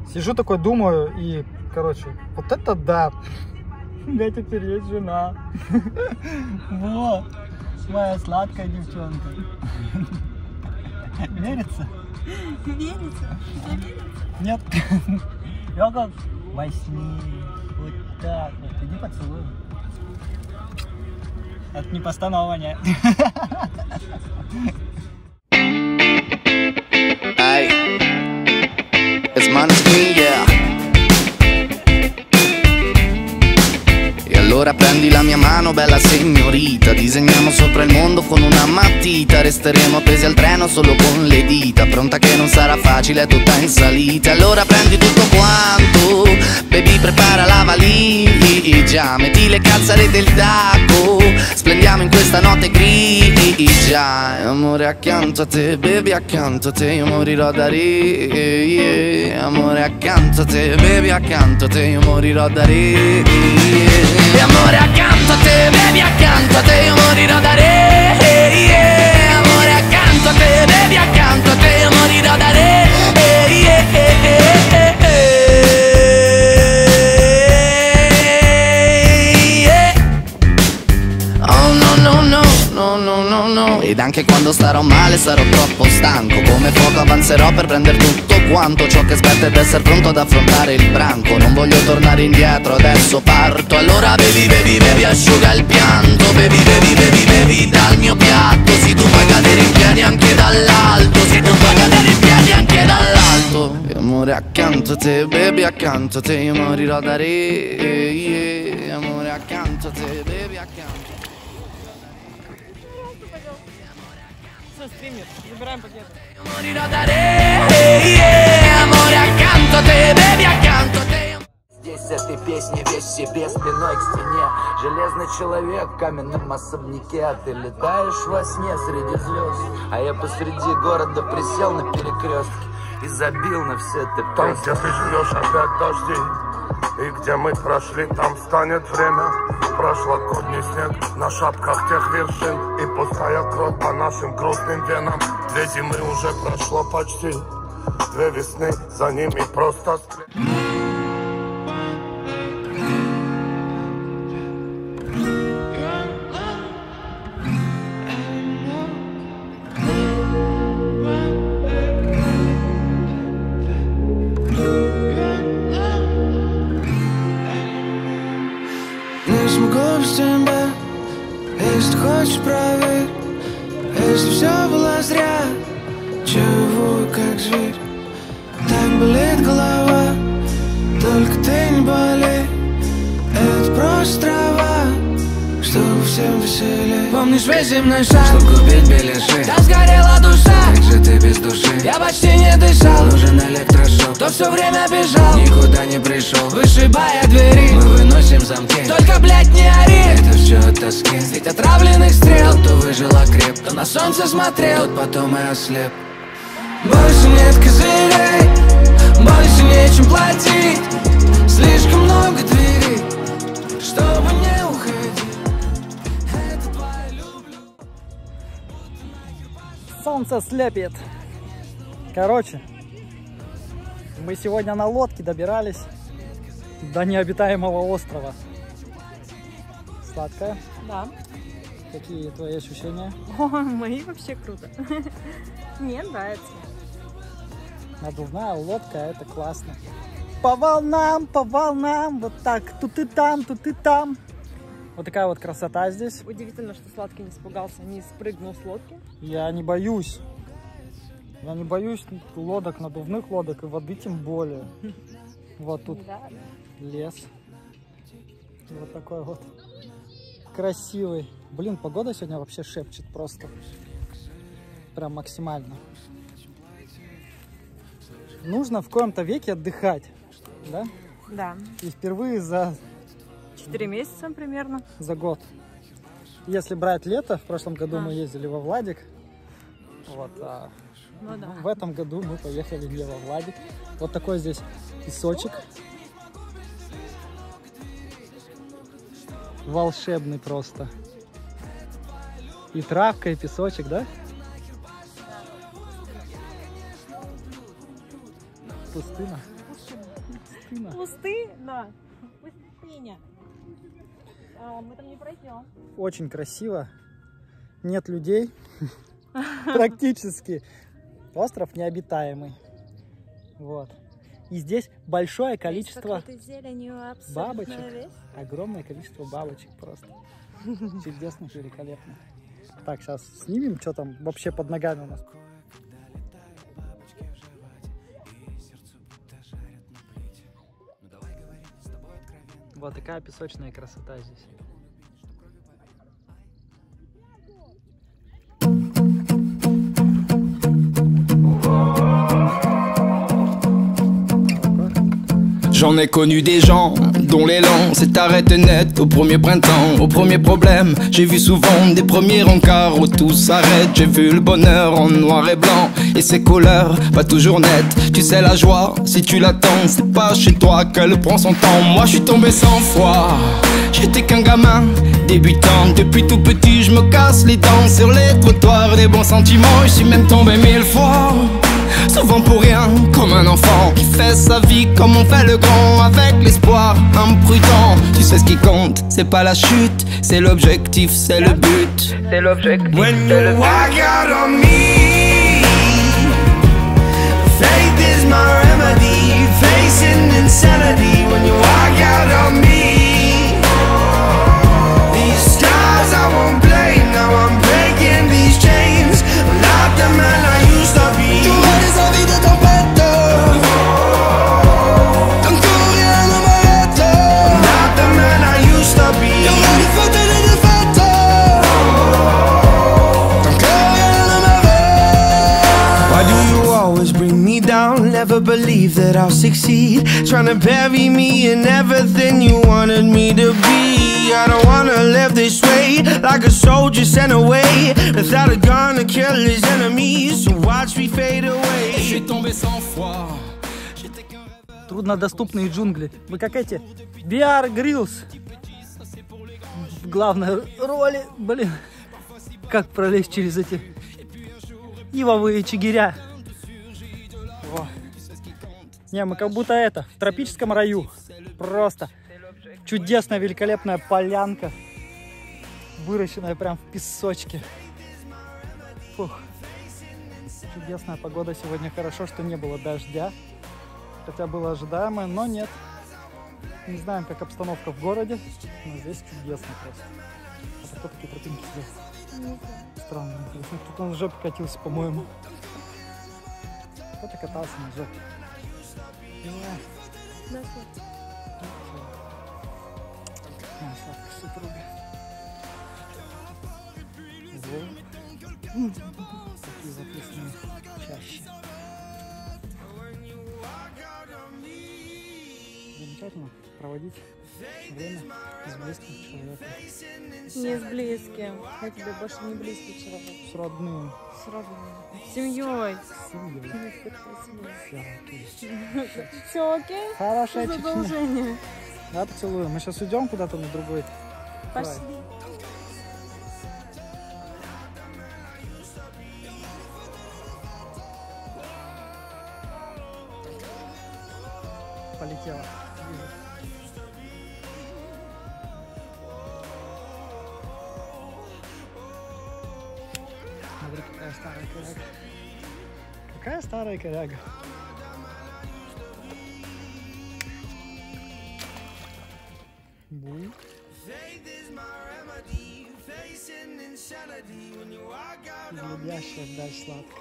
Сижу такой, думаю, и, короче, вот это да. У меня теперь есть жена. Вот. Моя сладкая девчонка. Верится? Верится? Нет. Я как во сне. Вот так вот. Иди поцелуй. Это не постановление. Hey, it's Maneskin, yeah. E allora prendi la mia mano, bella signorita. Disegniamo sopra il mondo con una matita. Resteremo appesi al treno solo con le dita. Pronta che non sarà facile, è tutta in salita. Allora prendi tutto quanto, baby, prepara la valigia. Metti le calzarete e il tacco. Splendiamo in questa notte grigia. Amore accanto a te, baby, accanto a te io morirò da re. Amore accanto a te, baby, accanto a te io morirò da re. Amore accanto a te, baby, accanto a te io morirò da re. Amore accanto a te, baby, accanto a te io morirò da re. Oh no no no no no no no. Ed anche quando starò male sarò troppo stanco. Come fuoco avanzerò per prendere tutto quanto ciò che aspetta ed essere pronto ad affrontare il branco. Non voglio tornare indietro, adesso parto. Allora bevi, bevi, bevi, asciuga il pianto. Bevi, bevi, bevi, bevi dal mio piatto. Sì, tu puoi cadere in piedi anche dall'alto. Sì, tu puoi cadere in piedi anche dall'alto. E amore accanto a te, baby, accanto a te io morirò da re. Amore accanto a te, baby, accanto. Все, стримит. Забираем пакет. Morirò da re, amore accanto a te, baby, accanto a te. Здесь этой песни весь себе спиной к стене. Железный человек в каменном особняке. А ты летаешь во сне среди звезд, а я посреди города присел на перекрестке и забил на все это. Там, где ты ждешь опять дожди, и где мы прошли, там станет время. Прошлогодний снег на шапках тех вершин, и пустая кровь по нашим грустным венам. 2 зимы уже прошло почти, 2 весны, за ними просто Не смогу без тебя, если хочешь, проверь. Если все было зря, чего как зверь. Так болит голова, только ты не болей. Это просто трава, чтобы всем веселей. Помнишь весь земной шаг, чтоб купить беляши? Там сгорела душа, как же ты без души? Я почти не дышал, нужен электрошок. Кто все время бежал, никуда не пришел. Вышибая двери, мы выносим замки. Только, блядь, не ори, это все от тоски. Ведь отравленных стрел, тот, кто выжил, окреп. Кто на солнце смотрел, тот потом и ослеп. Больше нет козырей, больше нечем платить. Слишком много дверей, чтобы не уходить. Это твоя люблю. Солнце слепит. Короче, мы сегодня на лодке добирались до необитаемого острова. Сладкая? Да. Какие твои ощущения? О, мои вообще круто. Мне нравится. Надувная лодка, это классно. По волнам, вот так. Тут и там, тут и там. Вот такая вот красота здесь. Удивительно, что Сладкий не испугался, не спрыгнул с лодки. Я не боюсь. Я не боюсь лодок, надувных лодок и воды тем более. Вот тут Да. лес. Вот такой вот красивый. Блин, погода сегодня вообще шепчет просто. Прям максимально. Нужно в коем-то веке отдыхать, да? Да. И впервые за 4 месяца примерно. за год. Если брать лето, в прошлом году А. мы ездили во Владик. Вот, Ну да. в этом году мы поехали не во Владик. Вот такой здесь песочек. Волшебный просто. И травка, и песочек, да? Пустына. Пустыня. Пустыня. Пустыня. Мы там не пройдем. Очень красиво. Нет людей. Практически. Остров необитаемый. Вот. И здесь большое количество бабочек. Огромное количество бабочек просто. Чудесно, великолепно. Так, сейчас снимем, что там вообще под ногами у нас. Вот такая песочная красота здесь. J'en ai connu des gens dont l'élan s'est arrêté net au premier printemps, au premier problème. J'ai vu souvent des premiers rencarts où tout s'arrête. J'ai vu le bonheur en noir et blanc et ses couleurs pas toujours nettes. Tu sais la joie, si tu l'attends, c'est pas chez toi qu'elle prend son temps. Moi je suis tombé 100 fois, j'étais qu'un gamin débutant. Depuis tout petit je me casse les dents sur les trottoirs des bons sentiments. Je suis même tombé 1000 fois, souvent pour rien, comme un enfant qui fait sa vie comme on fait le grand, avec l'espoir imprudent. Tu sais ce qui compte, c'est pas la chute, c'est l'objectif, c'est le but. C'est l'objectif, c'est le but. Walk out on me, faith is my remedy, facing insanity. When you walk out on me, these scars I won't blame. Now I'm breaking these chains, I'm not the man I used to be. Tu eres la vie de tempête, tant que rien ne m'arrête. I'm not the man I used to be. Y'aura des fêtes et des défaites, tant que rien ne m'arrête. Why do you always bring me down? Never believe that I'll succeed, trying to bury me in everything you wanted me to be. I don't wanna live this way, like a soldier sent away without a gun to kill his enemies. So watch me fade away. Je suis tombé 100 fois. Труднодоступные джунгли. Вы как эти Bear Grylls в главной роли. Блин, как пролезть через эти ивовые чигиря. Во. Не, мы как будто в тропическом раю. Просто чудесная, великолепная полянка, выращенная прям в песочке. Фух. Чудесная погода сегодня. Хорошо, что не было дождя. Хотя было ожидаемо, но нет. Не знаем, как обстановка в городе, но здесь чудесно просто. А кто такие тропинки здесь? Странно. Тут он уже покатился, по-моему. Кто-то катался на жопе. Супруга. Такие записанные чаще. Замечательно проводить время с близким человеком. Не с близким. Я тебе больше не близкий человек. С родным. С родным. С семьей. С семьей. Все окей? Хорошая Продолжение. Да, поцелуем. Мы сейчас уйдем куда-то на другой. Пошли. Полетела. Смотри, какая старая коряга. Какая старая коряга. Буй. Глядящая вдаль сладко.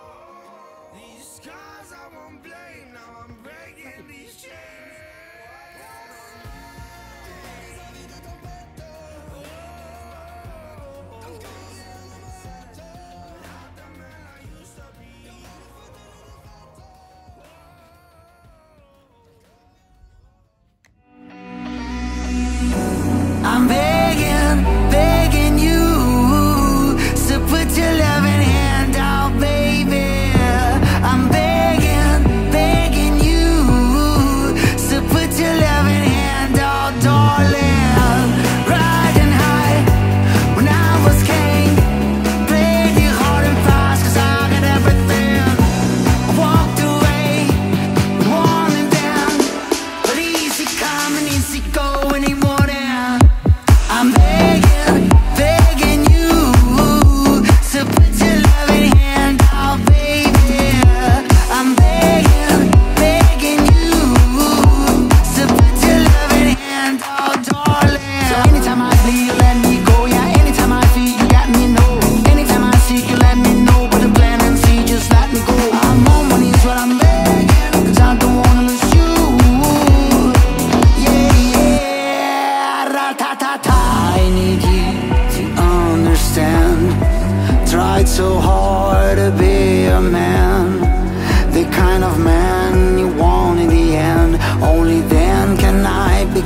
I'm begging, begging you to put your loving hand out, baby.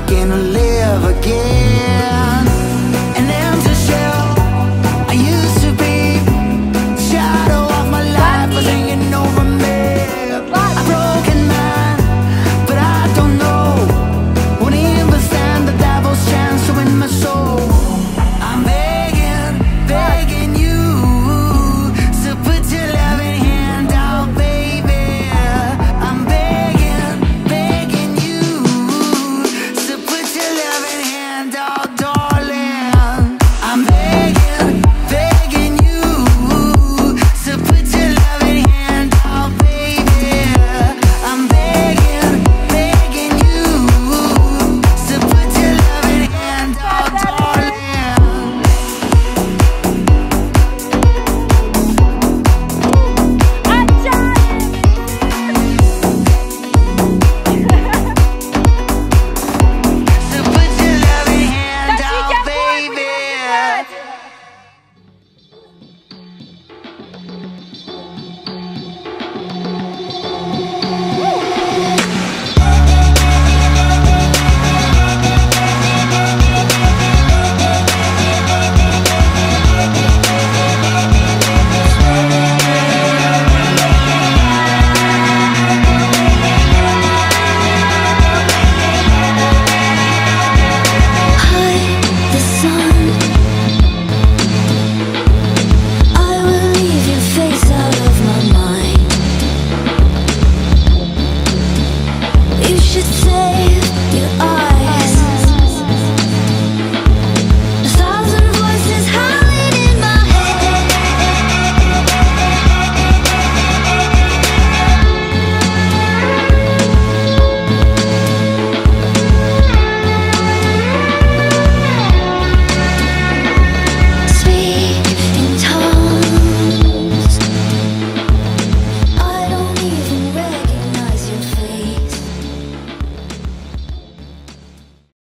кинули